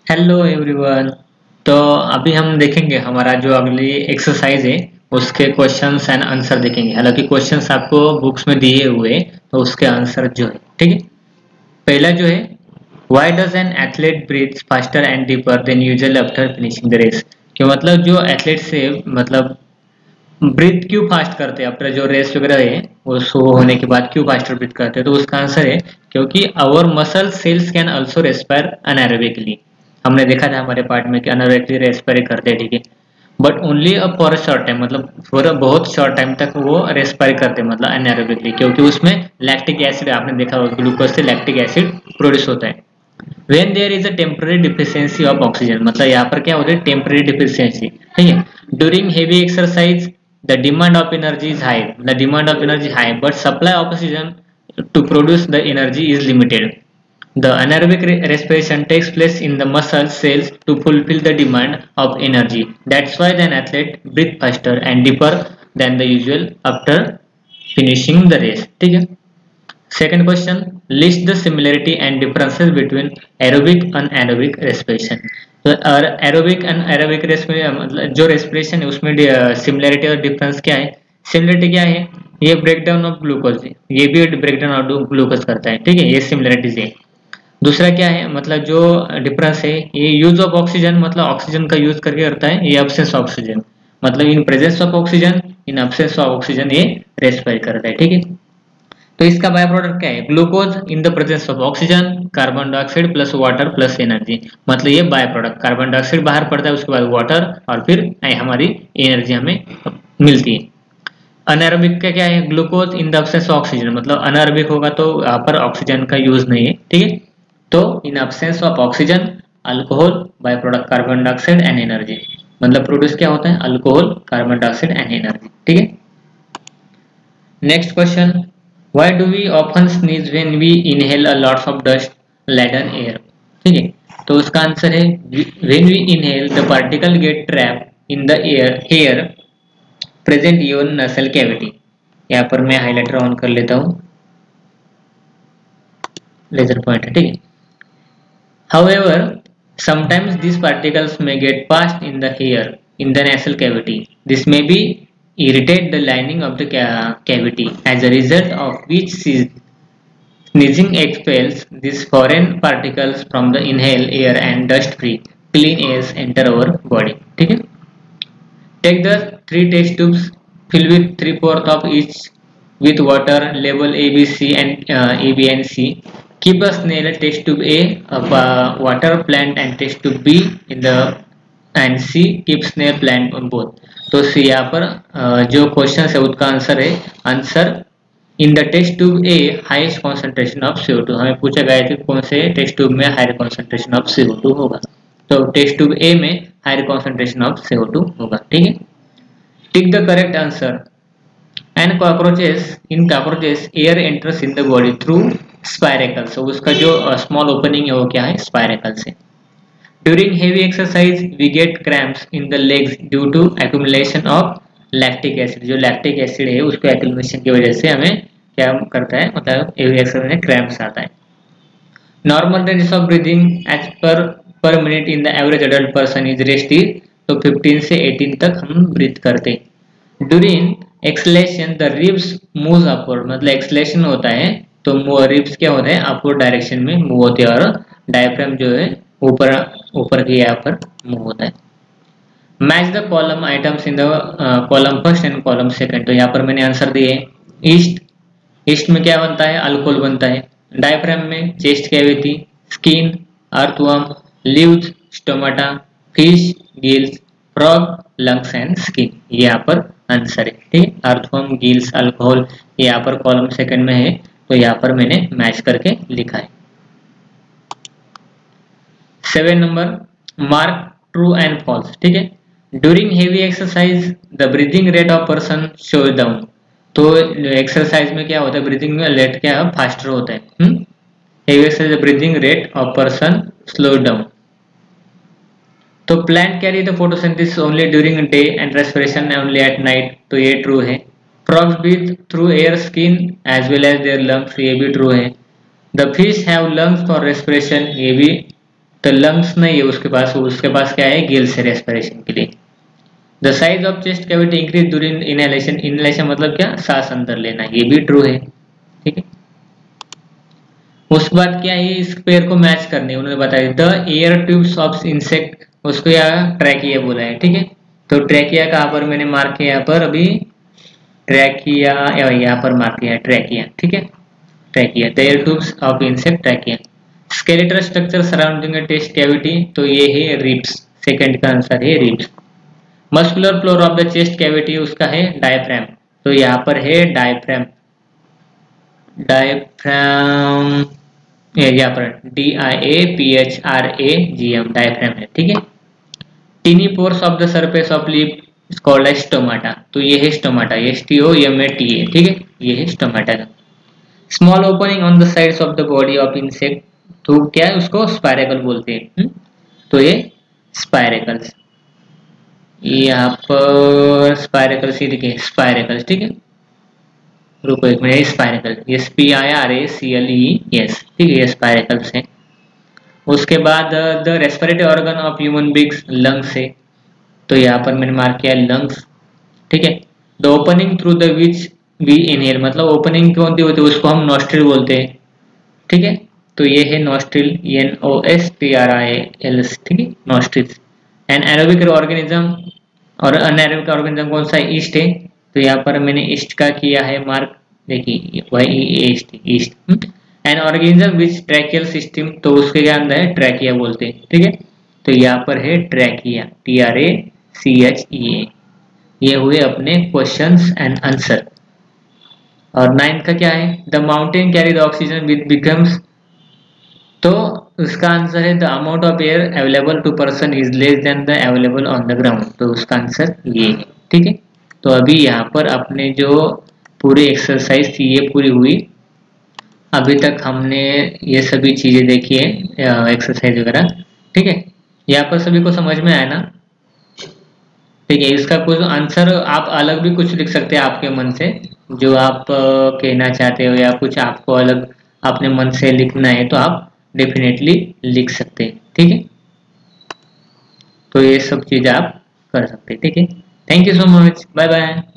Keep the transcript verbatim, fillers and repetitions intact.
Hello everyone. तो अभी हम देखेंगे हमारा जो अगली एक्सरसाइज है उसके क्वेश्चंस एंड आंसर देखेंगे। हालांकि क्वेश्चंस आपको बुक्स में दिए हुए तो उसके आंसर जो है ठीक है। पहला जो है, why does an athlete breathe faster and deeper than usual after finishing the race. कि मतलब जो एथलीट से मतलब ब्रीथ क्यों फास्ट करते हैं आफ्टर जो रेस वगैरह है वो शो होने के बाद क्यों फास्टर ब्रीथ करते हैं, तो उसका आंसर है क्योंकि our muscle cells can also respire anaerobically. हमने देखा था हमारे पार्ट में कि अनएरोबिकली रेस्पायर करते हैं ठीक है, but only a for a short time, मतलब फॉर अ बहुत शॉर्ट टाइम तक वो रेस्पायर करते हैं मतलब अनएरोबिकली, क्योंकि उसमें लैक्टिक एसिड आपने देखा होगा, ग्लूकोज से लैक्टिक एसिड प्रोड्यूस होता है। When there is a temporary deficiency of oxygen, मतलब यहाँ पर क्या होता है टेम्पररी डिफिशियंसी ठीक है। During heavy exercise the demand of energy is high, the demand of energy high but supply of oxygen to produce the energy is limited. The anaerobic re- respiration takes place in the muscle cells to fulfill the demand of energy. That's why the athlete breathe faster and deeper than the usual after finishing the race. ठीक है। Second question, list the similarity and differences between aerobic and anaerobic respiration. तो aerobic and aerobic respiration मतलब जो respiration है उसमें similarity और difference क्या है। सिमिलरिटी क्या है, ये ब्रेक डाउन ऑफ ग्लूकोज, ये भी ब्रेक डाउन ऑफ ग्लूकोज करता है ठीक है, ये सिमिलरिटीज है। दूसरा क्या है, मतलब जो डिफरेंस है ये यूज ऑफ ऑक्सीजन, मतलब ऑक्सीजन का यूज करके करता है, ये एब्सेंस ऑफ ऑक्सीजन, मतलब in presence of oxygen in absence of oxygen ये रेस्पायर करता है ठीक है। तो इसका बाय प्रोडक्ट क्या है, glucose in the presence of oxygen, carbon dioxide plus water plus energy, मतलब ये बाय प्रोडक्ट कार्बन डाइऑक्साइड बाहर पड़ता है, उसके बाद वाटर और फिर हमारी एनर्जी हमें मिलती है। अनारोबिक का क्या है, glucose in the absence of oxygen, मतलब अनारोबिक होगा तो यहाँ पर ऑक्सीजन का यूज नहीं है ठीक है। तो in absence of oxygen alcohol by product carbon dioxide and energy, मतलब प्रोड्यूस क्या होता है alcohol carbon dioxide and energy ठीक है। Next question, why do we often sneeze when we inhale a lots of dust laden air. ठीक है, तो उसका आंसर है when we inhale the particle get trap in the air hair present your nasal cavity. यहाँ पर मैं highlighter on कर लेता हूँ, लेजर पॉइंटर ठीक है। However, sometimes these particles may get passed in the hair in the nasal cavity. This may be irritate the lining of the ca cavity, as a result of which sneezing expels these foreign particles from the inhaled air and dust-free, clean airs enter our body. ठीक है? Take the three test tubes, fill with three fourth of each with water, label A, B, C and uh, A, B and C. Keep a snail test tube A, a uh, water plant and test tube B in the and C keep snail plant on both. तो सी यहाँ पर uh, जो question है उसका answer है answer in the test tube A highest concentration of C O two. हमें पूछा गया है कि कौन से टेस्ट ट्यूब में higher concentration of C O two होगा, तो टेस्ट ट्यूब ए में higher concentration of C O two होगा ठीक है। Tick the correct answer, and cockroaches in cockroaches air enters in the body through spiracle, so उसका जो small uh, opening है वो क्या है स्पायरेकल से। During heavy exercise we get cramps in the legs due to accumulation of lactic acid, जो lactic acid है उसको एक्यूमुलेशन की वजह से हमें क्या करता है, मतलब हेवी एक्सरसाइज में क्रैम्प्स आता है। Normal range of breathing as per per minute in the average adult person is rest is, तो फिफ्टीन से एटीन तक हम ब्रीथ करते हैं। During exhalation the ribs move upward, मतलब एक्सलेशन होता है तो रिब्स क्या होते हैं अपवर्ड डायरेक्शन में मूव होते हैं और डायफ्राम जो है ऊपर ऊपर के यहाँ पर मूव होता है। Match the column items in the column first and column second, तो यहाँ पर मैंने आंसर दिए ईस्ट, ईस्ट में क्या बनता है अल्कोहल बनता है। डायफ्राम में chest cavity, skin, earthworm, leaves, stomata, fish, gills, frog, lungs and skin, ये यहाँ पर आंसर है ठीक है। अर्थवर्म, गिल्स, अल्कोहल ये यहाँ पर कॉलम सेकंड में है, तो यहाँ पर मैंने मैच करके लिखा है। Seven number, mark true and false ठीक है। During heavy exercise the breathing rate of person show down, तो एक्सरसाइज में क्या होता है ब्रीदिंग में रेट क्या है फास्टर होता है। Hmm heavy exercise breathing rate of person slow down. तो plant carry the photosynthesis only during day and respiration only at night, तो ये ट्रू है। Frogs breathe through air skin as well as their lungs, ये भी true है। The fish have lungs for respiration, ये भी तो लंग्स नहीं है उसके पास, उसके पास क्या है, गिल्स है रेस्पिरेशन के लिए। The size of chest cavity increase during inhalation, inhalation मतलब क्या, सांस अंदर लेना, ये भी ट्रू है, ठीक है। उसके बाद क्या है, इस पेयर को मैच करने उन्होंने बताया, the air tubes of insect, उसको यहाँ ट्रैकिया बोला है, ठीक है। तो ट्रैकिया कहाँ पर मैंने मार्क किया, यहाँ पर अभी ट्रैकिया, यहाँ पर मार्क किया है ट्रैकिया, ठीक है, trachea, the air tubes of insect trachea. Skeletal structure surrounding test cavity, तो ये है रिब्स, सेकंड का आंसर है ribs. Muscular floor of the chest cavity, उसका है डायफ्राम, तो यहाँ पर है डायफ्राम, डायफ्राम यहाँ पर D I A P H R A G M, diaphragm है, ठीक है। Tiny pores of the surface of lip called as stomata, तो ये है stomata, S T O M A T A, ठीक है, ये है स्टोमाटा का। Small opening on the sides of the body of insect, तो क्या है, उसको स्पायरेकल बोलते हैं, तो ये स्पायरेकल्स, यहाँ पर स्पायरेकल्स ही दिखे, स्पायरेकल्स, ठीक है, रुको एक minute, spiracle, S P I R A C L E S, ठीक है, ये स्पायरेकल्स है। उसके बाद the respiratory organ of human beings, lungs है, तो यहाँ पर मैंने मार्क किया लंग्स, ठीक है। The opening through the which we inhale, मतलब ओपनिंग कौन सी होती है, उसको हम नॉस्ट्रिल बोलते हैं, ठीक है, तो ये है nostril, N O S T R I L S, ठीक है, नॉस्ट्रिल्स। एन एरोबिक ऑर्गेनिज्म, और अनएरोबिक ऑर्गेनिज्म कौन सा, ईस्ट है, तो यहाँ पर मैंने ईस्ट का किया है मार्क, देखिए वही yeast, yeast. An organism which tracheal system, तो उसके क्या अंदर है, ट्रैकिया बोलते हैं, ठीक है, तो यहाँ पर है trachea, T R A C H E A. ये हुए अपने क्वेश्चंस एंड आंसर। और नाइन्थ का क्या है, the mountain carry the oxygen with becomes, तो उसका आंसर है the amount of air available to person is less than the available on the ground, तो उसका आंसर ये है, ठीक है। तो अभी यहाँ पर अपने जो पूरी एक्सरसाइज थी ये पूरी हुई, अभी तक हमने ये सभी चीजें देखी है, एक्सरसाइज वगैरह, ठीक है। यहाँ पर सभी को समझ में आया ना, ठीक है। इसका कुछ आंसर आप अलग भी कुछ लिख सकते हैं आपके मन से, जो आप कहना चाहते हो, या कुछ आपको अलग अपने मन से लिखना है तो आप डेफिनेटली लिख सकते हैं, ठीक है। तो ये सब चीज़ आप कर सकते हैं, ठीक है। Thank you so much, bye bye.